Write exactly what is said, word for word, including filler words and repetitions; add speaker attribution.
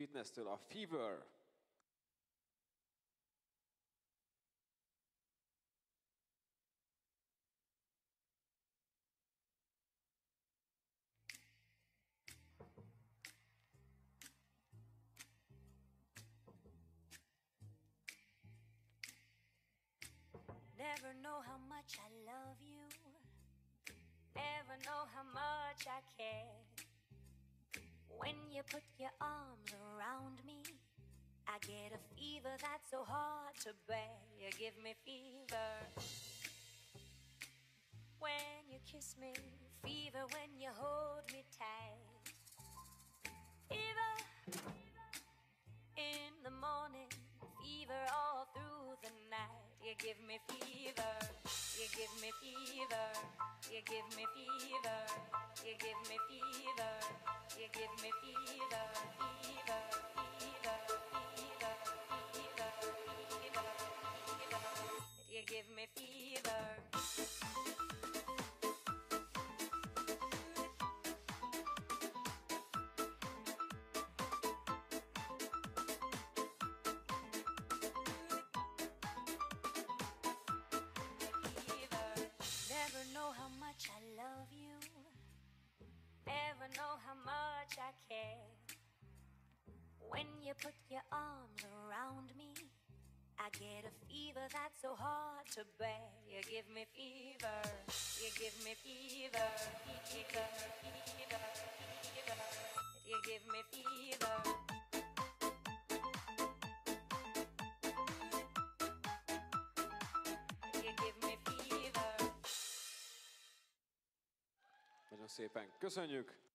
Speaker 1: Fitness-től a Fever.
Speaker 2: Never know how much I love you. Never know how much I care. When you put your arms around me, I get a fever that's so hard to bear. You give me fever when you kiss me, fever when you hold me tight. Fever in the morning, fever all through the night. You give me fever, you give me fever, you give me fever, you give me fever, you give me fever, fever, fever, fever, fever, fever, fever. You give me fever. Never know how much I love you. Never know how much I care. When you put your arms around me, I get a fever that's so hard to bear. You give me fever. You give me fever. Fever, fever, fever. You give me fever. You give me fever.
Speaker 1: Nagyon szépen köszönjük!